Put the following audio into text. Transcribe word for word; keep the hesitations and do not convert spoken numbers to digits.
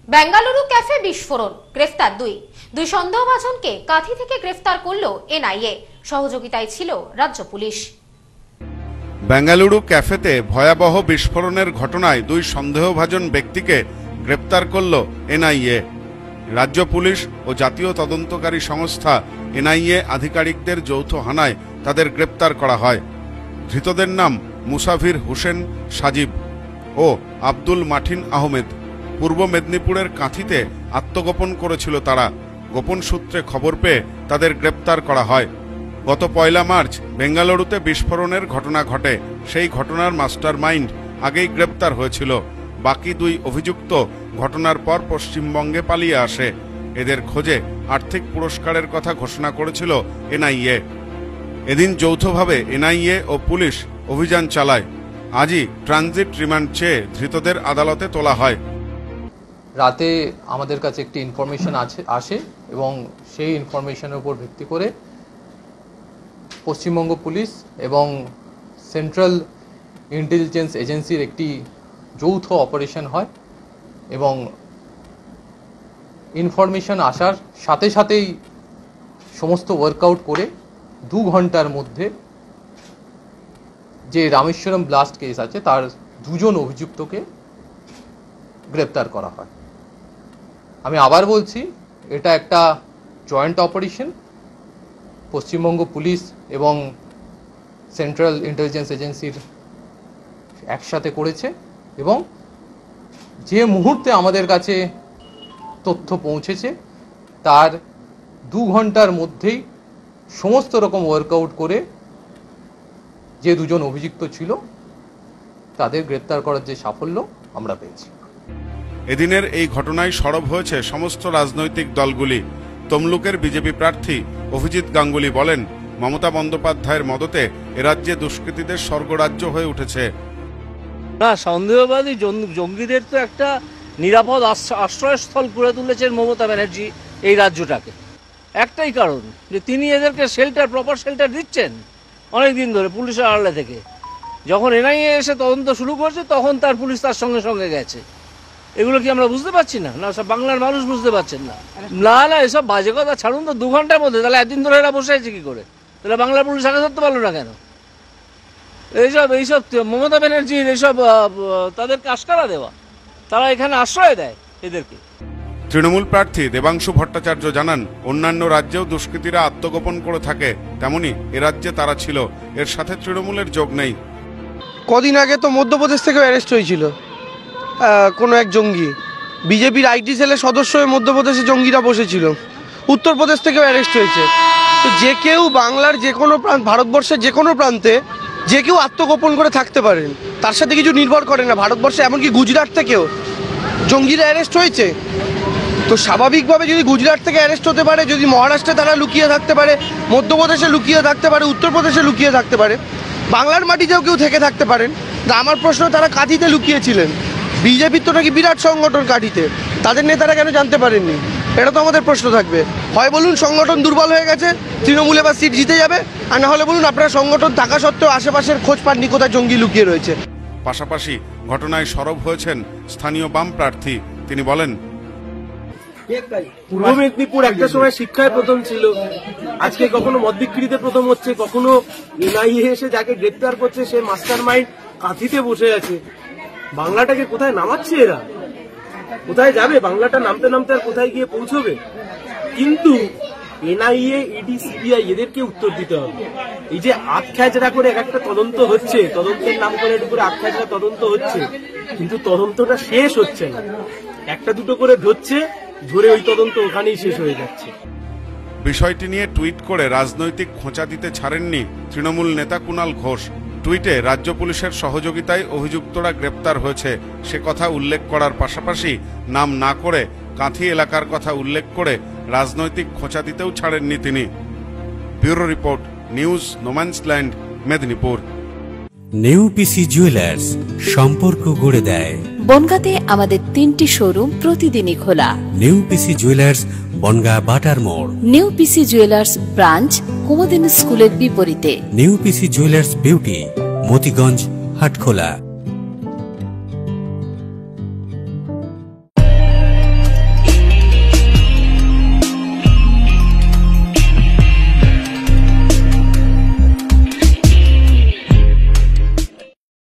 Bengaluru cafe বিস্ফোরণ, গ্রেফতার দুই দুই সন্দেহভাজনকে কাঁথি থেকে গ্রেফতার করল এনআইএ, সহযোগিতায় ছিল রাজ্য পুলিশ। বেঙ্গালুরু ক্যাফেতে ভয়াবহ বিস্ফোরণের ঘটনায় দুই সন্দেহভাজন ব্যক্তিকে গ্রেপ্তার করল এনআইএ। রাজ্য পুলিশ ও জাতীয় তদন্তকারী সংস্থা এনআইএ আধিকারিকদের যৌথ হানায় তাদের গ্রেপ্তার করা হয়। ধৃতদের নাম মুসাফির হোসেন সাজিব ও আব্দুল মাঠিন আহমেদ। পূর্ব মেদিনীপুরের কাঁথিতে আত্মগোপন করেছিল তারা। গোপন সূত্রে খবর পেয়ে তাদের গ্রেপ্তার করা হয়। গত পয়লা মার্চ বেঙ্গালুরুতে বিস্ফোরণের ঘটনা ঘটে। সেই ঘটনার মাস্টার মাইন্ড আগেই গ্রেপ্তার হয়েছিল। বাকি দুই অভিযুক্ত ঘটনার পর পশ্চিমবঙ্গে পালিয়ে আসে। এদের খোঁজে আর্থিক পুরস্কারের কথা ঘোষণা করেছিল এনআইএ। এদিন যৌথভাবে এনআইএ ও পুলিশ অভিযান চালায়। আজই ট্রানজিট রিমান্ড চেয়ে ধৃতদের আদালতে তোলা হয়। রাতে আমাদের কাছে একটি ইনফরমেশন আছে আসে এবং সেই ইনফরমেশনের উপর ভিত্তি করে পশ্চিমবঙ্গ পুলিশ এবং সেন্ট্রাল ইন্টেলিজেন্স এজেন্সির একটি যৌথ অপারেশন হয় এবং ইনফরমেশন আসার সাথে সাথেই সমস্ত ওয়ার্কআউট করে দু ঘন্টার মধ্যে যে রামেশ্বরম ব্লাস্ট কেস আছে তার দুজন অভিযুক্তকে গ্রেপ্তার করা হয়। আমি আবার বলছি, এটা একটা জয়েন্ট অপারেশন পশ্চিমবঙ্গ পুলিশ এবং সেন্ট্রাল ইন্টেলিজেন্স এজেন্সির একসাথে করেছে এবং যে মুহূর্তে আমাদের কাছে তথ্য পৌঁছেছে তার দু ঘন্টার মধ্যেই সমস্ত রকম ওয়ার্কআউট করে যে দুজন অভিযুক্ত ছিল তাদের গ্রেপ্তার করার যে সাফল্য আমরা পেয়েছি। এদিনের এই ঘটনায় সরব হয়েছে সমস্ত রাজনৈতিক দলগুলি। তমলুকের বিজেপি প্রার্থী অভিজিৎ গাঙ্গুলি বলেন, মমতা বন্দ্যোপাধ্যায়ের মদতে এরাজ্যে দুষ্কৃতীদের স্বর্গরাজ্য হয়ে উঠেছে। না, সন্দেহবাদী জঙ্গিদের তো একটা নিরাপদ আশ্রয়স্থল করে তুলেছেন মমতা ব্যানার্জি এই রাজ্যটাকে। একটাই কারণ যে তিনি এদেরকে শেল্টার, প্রপার শেল্টার দিচ্ছেন অনেক দিন ধরে পুলিশের আড়ালে থেকে। যখন এনআইএ এসে তদন্ত শুরু করছে তখন তার পুলিশ তার সঙ্গে সঙ্গে গেছে। এগুলো কি আমরা বুঝতে পারছি না? না, সব বাংলার মানুষ বুঝতে পারছেন না? না না, এসব বাজে কথা ছাড়ুন তো। দু ঘন্টার মধ্যে তাহলে একদিন ধরে এরা বসে আছে কি করে? তাহলে বাংলার পুলিশ আগে ধরতে পারলো না কেন? এইসব এইসব মমতা ব্যানার্জির এইসব তাদেরকে আশকারা দেওয়া, তারা এখানে আশ্রয় দেয় এদেরকে। তৃণমূল প্রার্থী দেবাংশু ভট্টাচার্য জানান, অন্যান্য রাজ্যেও দুষ্কৃতীরা আত্মগোপন করে থাকে, তেমনি এ রাজ্যে তারা ছিল। এর সাথে তৃণমূলের যোগ নেই। কদিন আগে তো মধ্যপ্রদেশ থেকেও অ্যারেস্ট হয়েছিল কোনো এক জঙ্গি। বিজেপির আইটি সেলের সদস্য হয়ে মধ্যপ্রদেশে জঙ্গিরা বসেছিল। উত্তরপ্রদেশ থেকেও অ্যারেস্ট হয়েছে। তো যে কেউ বাংলার যে কোনো প্রান্ত, ভারতবর্ষের যে কোনো প্রান্তে যে কেউ আত্মগোপন করে থাকতে পারেন, তার সাথে কিছু নির্ভর করে না। ভারতবর্ষে এমনকি গুজরাট থেকেও জঙ্গিরা অ্যারেস্ট হয়েছে। তো স্বাভাবিকভাবে যদি গুজরাট থেকে অ্যারেস্ট হতে পারে, যদি মহারাষ্ট্রে তারা লুকিয়ে থাকতে পারে, মধ্যপ্রদেশে লুকিয়ে থাকতে পারে, উত্তরপ্রদেশে লুকিয়ে থাকতে পারে, বাংলার মাটিতেও কেউ থেকে থাকতে পারেন। তা আমার প্রশ্ন, তারা কাঁথিতে লুকিয়েছিলেন। বিজেপির তো নাকি বিরাট সংগঠন কাঁথিতে, তাদের নেতারা কেন জানতে পারেননি? এটা তো আমাদের প্রশ্ন থাকবে। হয় বলুন সংগঠন দুর্বল হয়ে গেছে, তৃণমূল এবার সিট জিতে যাবে, আর না হলে বলুন আপনারা সংগঠন থাকা সত্ত্বেও আশেপাশের খোঁজ পাননি কোথায় জঙ্গি লুকিয়ে রয়েছে। পাশাপাশি ঘটনায় সরব হয়েছেন স্থানীয় বাম প্রার্থী। তিনি বলেন, পূর্ব মেদিনীপুর একটা সময় শিক্ষায় প্রথম ছিল, আজকে কখনো মদ বিক্রিতে প্রথম হচ্ছে, কখনো এনআইএ এসে যাকে গ্রেপ্তার করছে সে মাস্টার মাইন্ড কাঁথিতে বসে আছে। বাংলাটাকে কোথায় নামাচ্ছে এরা? কোথায় যাবে বাংলাটা? নামতে নামতে আর কোথায় গিয়ে পৌঁছবে? কিন্তু এনআইএ, ইডি, সিবিআই এদেরকে উত্তর দিতে হবে। এই যে আখ্যাজরা করে এক একটা তদন্ত হচ্ছে, তদন্তের নাম করে করে আখ্যাজরা তদন্ত হচ্ছে, কিন্তু তদন্তটা শেষ হচ্ছে না। একটা দুটো করে ধরছে, ধরে ওই তদন্ত ওখানেই শেষ হয়ে যাচ্ছে। বিষয়টি নিয়ে টুইট করে রাজনৈতিক খোঁচা দিতে ছাড়েননি তৃণমূল নেতা কুণাল ঘোষ। টুইটে রাজ্য পুলিশের সহযোগিতায় অভিযুক্তরা গ্রেপ্তার হয়েছে সে কথা উল্লেখ করার পাশাপাশি নাম না করে কাঁথি এলাকার কথা উল্লেখ করে রাজনৈতিক খোঁচা দিতেও ছাড়েননি তিনি। Bureau report, news no man's land, Medinipur. Neupisi jewellers, সম্পর্ক গড়ে দেয়। বনগাঁতে আমাদের তিনটি শোরুম প্রতিদিনই খোলা। নেউপিসি জুয়েলার্স, বনগাঁ বাটার মোড়। নেউপিসি জুয়েলার্স ব্রাঞ্চ কুমুদিনী স্কুলের বিপরীতে। Neupisi jewellers beauty, Motiganj, Hatkhola.